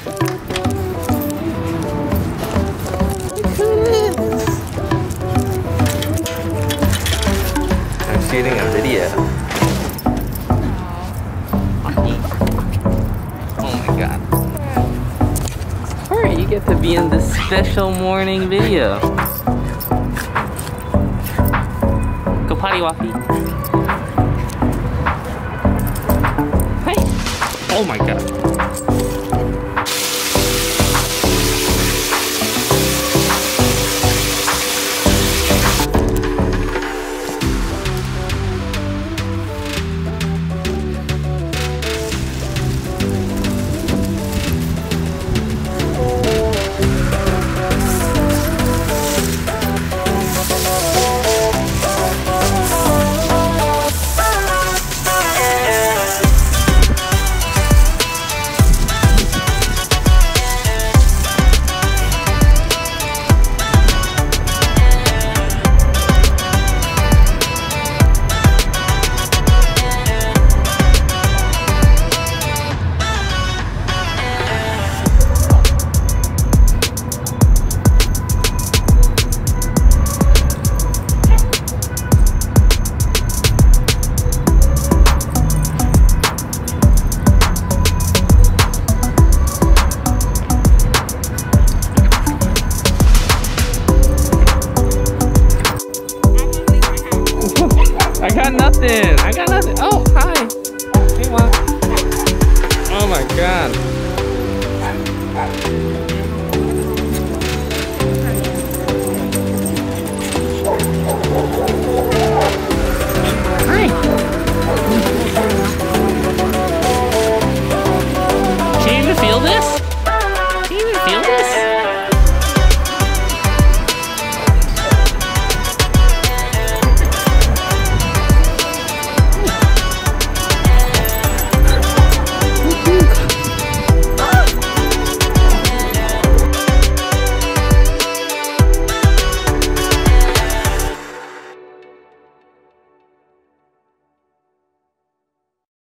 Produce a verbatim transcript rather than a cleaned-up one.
I'm shooting a video. Oh my god. Alright, you get to be in this special morning video. Go potty, Waffie. Hey! Oh my god. I got nothing.